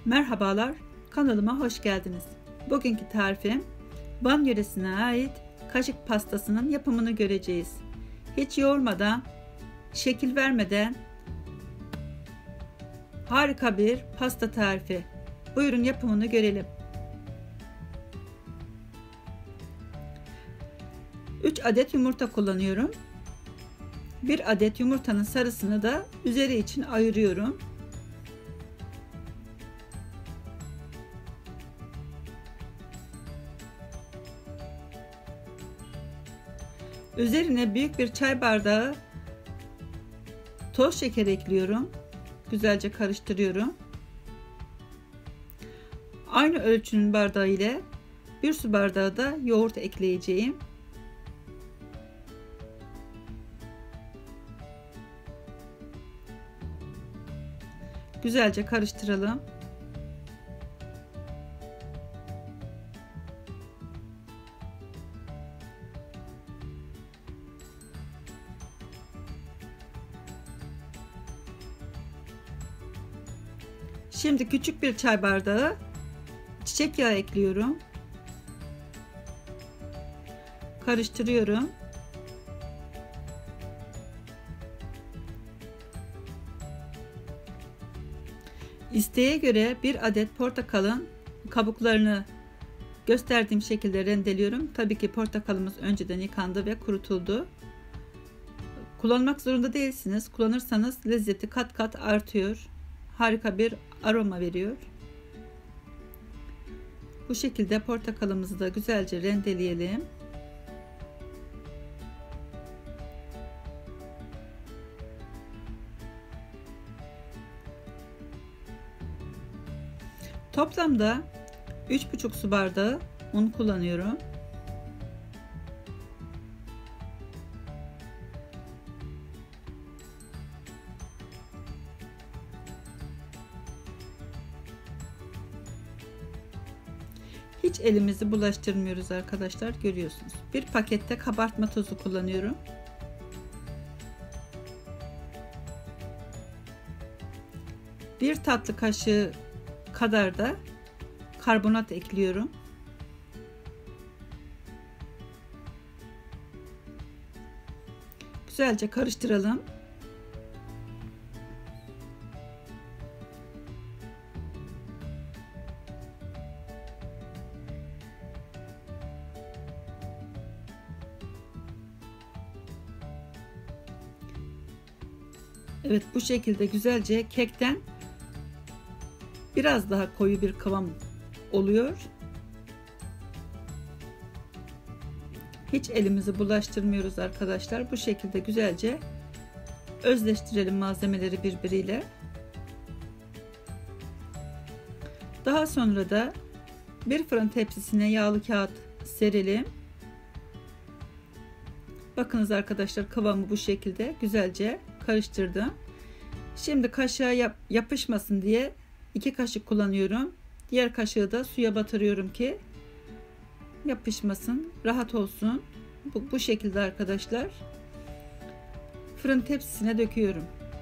Merhabalar, kanalıma hoş geldiniz. Bugünkü tarifim Van yöresine ait kaşık pastasının yapımını göreceğiz. Hiç yoğurmadan, şekil vermeden harika bir pasta tarifi. Buyurun yapımını görelim. 3 adet yumurta kullanıyorum. 1 adet yumurtanın sarısını da üzeri için ayırıyorum. Üzerine büyük bir çay bardağı toz şeker ekliyorum. Güzelce karıştırıyorum. Aynı ölçünün bardağı ile 1 su bardağı da yoğurt ekleyeceğim. Güzelce karıştıralım. Şimdi küçük bir çay bardağı çiçek yağı ekliyorum. Karıştırıyorum. İsteğe göre 1 adet portakalın kabuklarını gösterdiğim şekilde rendeliyorum. Tabii ki portakalımız önceden yıkandı ve kurutuldu. Kullanmak zorunda değilsiniz. Kullanırsanız lezzeti kat kat artıyor. Harika bir aroma veriyor. Bu şekilde portakalımızı da güzelce rendeleyelim. Toplamda 3,5 su bardağı un kullanıyorum. Hiç elimizi bulaştırmıyoruz arkadaşlar, görüyorsunuz. 1 pakette kabartma tozu kullanıyorum. Bir tatlı kaşığı kadar da karbonat ekliyorum. Güzelce karıştıralım. Evet, bu şekilde güzelce kekten biraz daha koyu bir kıvam oluyor. Hiç elimizi bulaştırmıyoruz arkadaşlar. Bu şekilde güzelce özleştirelim malzemeleri birbiriyle. Daha sonra da bir fırın tepsisine yağlı kağıt serelim. Bakınız arkadaşlar, kıvamı bu şekilde güzelce karıştırdım. Şimdi kaşığa yapışmasın diye 2 kaşık kullanıyorum. Diğer kaşığı da suya batırıyorum ki yapışmasın, rahat olsun. Bu şekilde arkadaşlar. Fırın tepsisine döküyorum.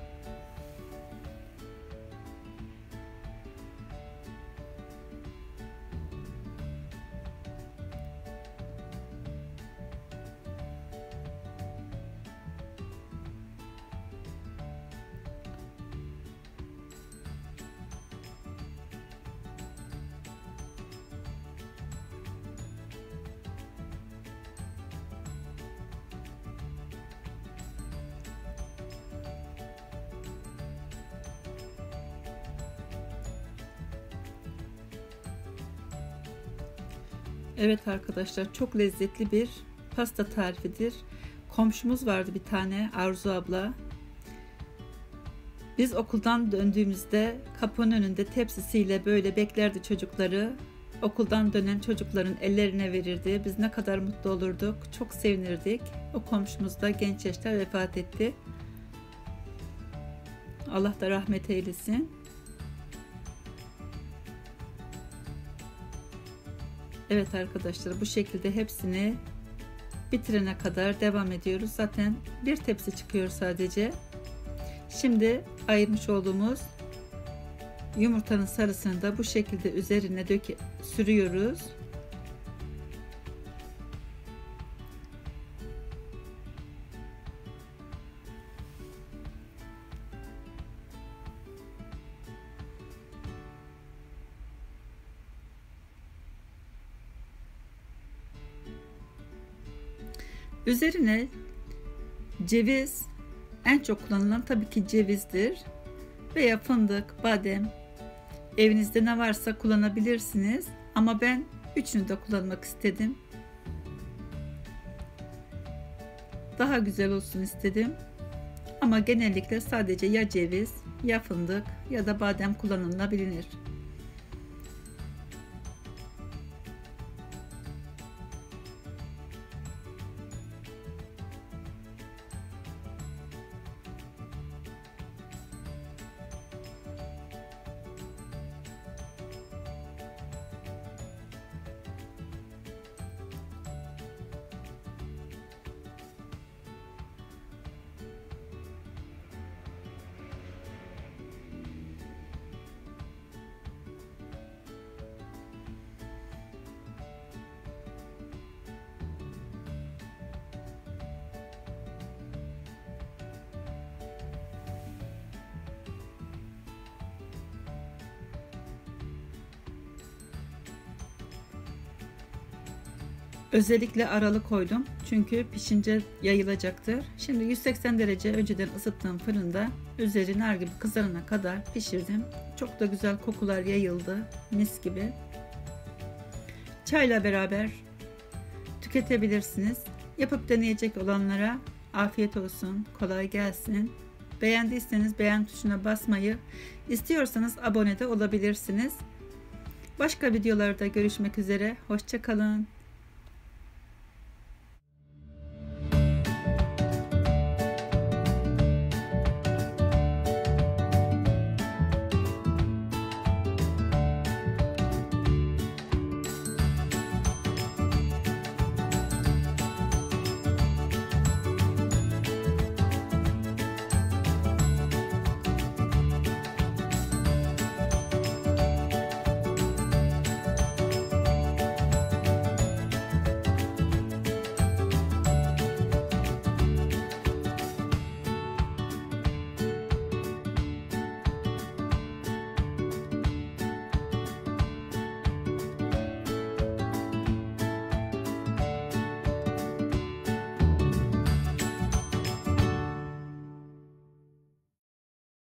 Evet arkadaşlar, çok lezzetli bir pasta tarifidir. Komşumuz vardı bir tane, Arzu abla. Biz okuldan döndüğümüzde kapının önünde tepsisiyle böyle beklerdi çocukları. Okuldan dönen çocukların ellerine verirdi. Biz ne kadar mutlu olurduk, çok sevinirdik. O komşumuz da genç yaşta vefat etti. Allah da rahmet eylesin. Evet arkadaşlar, bu şekilde hepsini bitirene kadar devam ediyoruz. Zaten bir tepsi çıkıyor sadece. Şimdi ayırmış olduğumuz Yumurtanın sarısını da bu şekilde üzerine sürüyoruz. Üzerine ceviz, en çok kullanılan tabii ki cevizdir. Veya fındık, badem, evinizde ne varsa kullanabilirsiniz. Ama ben üçünü de kullanmak istedim. Daha güzel olsun istedim. Ama genellikle sadece ya ceviz, ya fındık ya da badem kullanılabilir. Özellikle aralı koydum çünkü pişince yayılacaktır. Şimdi 180 derece önceden ısıttığım fırında üzeri nar gibi kızarana kadar pişirdim. Çok da güzel kokular yayıldı, mis gibi. Çayla beraber tüketebilirsiniz. Yapıp deneyecek olanlara afiyet olsun, kolay gelsin. Beğendiyseniz beğen tuşuna basmayı, istiyorsanız abone de olabilirsiniz. Başka videolarda görüşmek üzere, hoşça kalın.